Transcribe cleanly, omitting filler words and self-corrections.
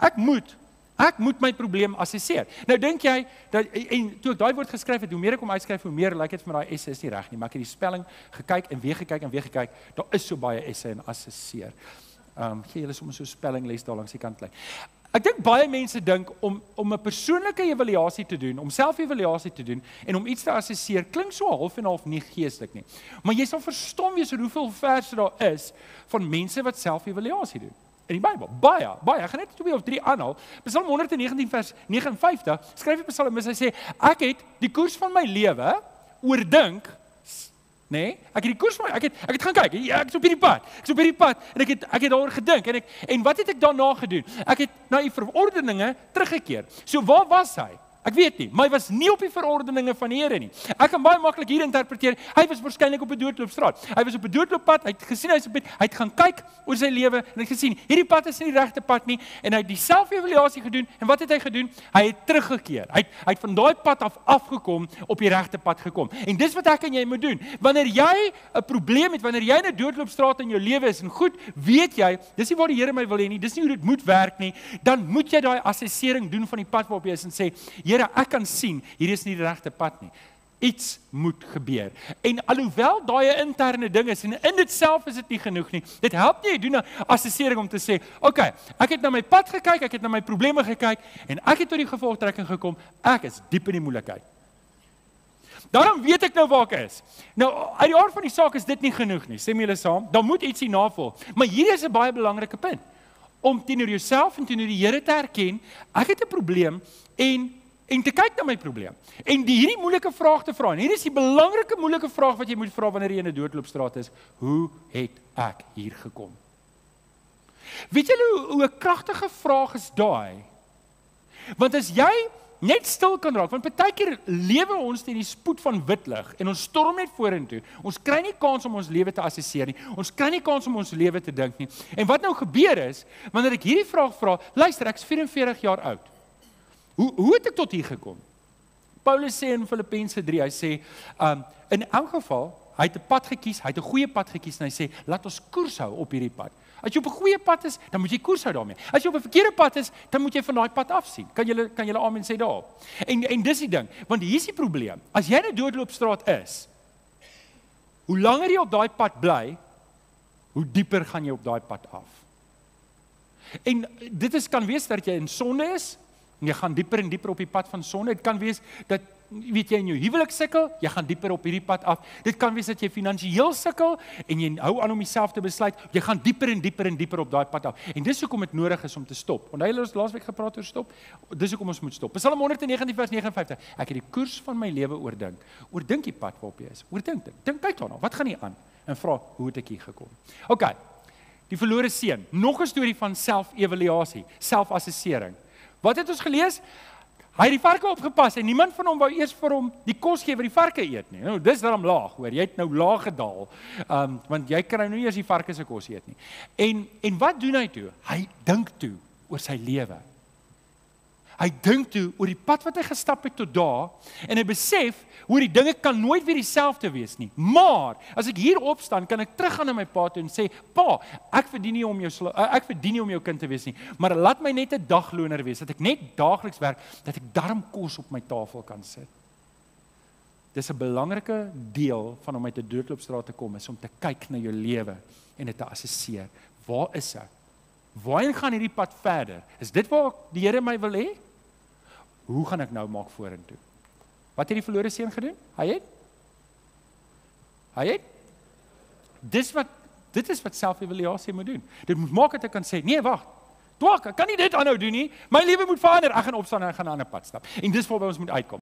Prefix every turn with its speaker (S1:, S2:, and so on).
S1: Ek moet my probleem assesseer. Nou dink jy, en toe ek daai woord geskryf het, hoe meer ek hom uitskryf, hoe meer lyk dit vir my daai S is nie reg nie, maar ek het die spelling gekyk en weer gekyk, daar is so baie S'e in assesseer. Gee julle sommer so 'n spellingles daar langs die kant lê. Ek dink baie mense dink om 'n persoonlike evaluasie te doen, om self-evaluasie te doen en om iets te assesseer, klink so half en half nie geestelik nie. Maar jy sal verstom wees oor hoeveel verse daar is van mense wat self-evaluasie doen. In die Bybel, Baie, ek gaan net 2 of 3 aanhaal. Psalm 119 vers 59, skryf die psalmis, hy sê, ek het die koers van my lewe oordink, nee, ek het die koers van my, ek het gaan kyk, ek is op hierdie pad, en ek het daaroor gedink, en wat het ek daarna gedoen? Ek het na die verordeninge teruggekeer. So waar was hy? Ek weet nie, maar hy was nie op die verordeninge van die Here nie. Ek kan baie maklik hier interpreteer, hy was waarskynlik op 'n doodloopstraat. Hy was op 'n doodlooppad, hy het gesien hy het gaan kyk oor sy lewe en hy het gesien, hierdie pad is nie die regte pad nie en hy het die self-evaluasie gedoen en wat het hy gedoen? Hy het teruggekeer. Hy het van daai pad afgekom op die regte pad gekom. En dis wat ek en jy moet doen. Wanneer jy 'n probleem het, wanneer jy in 'n doodloopstraat in jou lewe is en goed, weet jy, dis nie waar die Here my wil hê nie, dis nie hoe dit moet werk nie, dan moet jy daai assessering doen van die pad waarop jy is en sê, Here, ek kan sien, hier is nie die regte pad nie. Iets moet gebeur. En alhoewel daai 'n interne ding is, en in dit self is dit nie genoeg nie, dit help nie, jy doen 'n assessering om te sê, okay, ek het na my pad gekyk, ek het na my probleme gekyk, en ek het tot die gevolgtrekking gekom, ek is diep in die moeilikheid. Daarom weet ek nou waar ek is. Nou, uit die aard van die saak is dit nie genoeg nie, sê my julle saam, dan moet iets hierna volg. Maar hier is 'n baie belangrike punt, om teenoor jouself en teenoor die Here te erken, ek het 'n probleem, en te kyk na my probleem. En hierdie moeilike vraag te vra. En hier is die belangrike moeilike vraag wat jy moet vra wanneer jy in 'n doodloopstraat is. Hoe het ek hier gekom? Weet julle hoe 'n kragtige vraag is daai? Want as jy net stil kan raak, want partykeer lewe ons teen die spoed van wit lig en ons storm net vorentoe. Ons kry nie kans om ons lewe te assesseer nie. Ons kry nie kans om ons lewe te dink nie. En wat nou gebeur is, wanneer ek hierdie vraag vra, luister, ek is 44 jaar oud. Hoe het ek tot hier gekom? Paulus sê in Filippense 3, hy sê, in elk geval, hy het 'n pad gekies, hy het 'n goeie pad gekies, en hy sê, laat ons koers hou op hierdie pad. As jy op 'n goeie pad is, dan moet jy koers hou daarmee. As jy op 'n verkeerde pad is, dan moet jy van daai pad afsien. Kan julle amen sê daarop? En dis die ding, want hier is die probleem. As jy in 'n doodloopstraat is, hoe langer jy op daai pad bly, hoe dieper gaan jy op daai pad af. En dit kan wees dat jy in sonde is, en jy gaan dieper en dieper op die pad van sonde. Dit kan wees dat, weet jy, in jou huwelik sukkel, jy gaan dieper op hierdie pad af. Dit kan wees dat jy finansiëel sukkel, en jy hou aan om jouself te besluit, jy gaan dieper en dieper en dieper op daai pad af. En dis hoekom dit nodig is om te stop. Onthou julle ons laasweek gepraat oor stop? Dis hoekom ons moet stop. Psalm 119 vers 59, ek het die koers van my lewe oordink. Oordink die pad waarop jy is. Oordink dit. Dink kyk daarna, wat gaan hier aan? En vra, hoe het ek hier gekom? Okay, die verlore seun. Nog 'n storie van self-evaluasie, self-assessering. Wat het ons gelees? Hy het die varke opgepas en niemand van hom wou eers vir hom die kos gee wat die varke eet nie. Nou, dis daarom laag, hoor. Jy het nou laag gedaal. Want jy kan nou nie eers die varke se kos eet nie. En wat doen hy toe? Hy dink toe oor sy lewe. Hy dink toe oor die pad wat hy gestap het tot daar en hy besef hoe die dinge kan nooit weer dieselfde wees nie. Maar as ek hier opstaan, kan ek teruggaan na my pa toe en sê, pa, ek verdien nie om jou kind te wees nie, maar laat my net 'n dagloner wees, dat ek net daagliks werk, dat ek darm kos op my tafel kan sit. Dis 'n belangrike deel van om uit 'n doodloopstraat te kom, is om te kyk na jou lewe en dit te assesseer. Waar is ek? Waarheen gaan hierdie pad verder? Is dit waar die Here my wil hê? Hoe gaan ek nou maak vorentoe? Wat het die verlore seun gedoen? Hy het? Dit is wat self-evaluasie moet doen. Dit moet maak dat ek kan sê, nee, wag, ek kan nie dit aanhou doen nie. My lewe moet verander. Ek gaan opstaan en ek gaan 'n ander pad stap. En dis waar ons moet uitkom.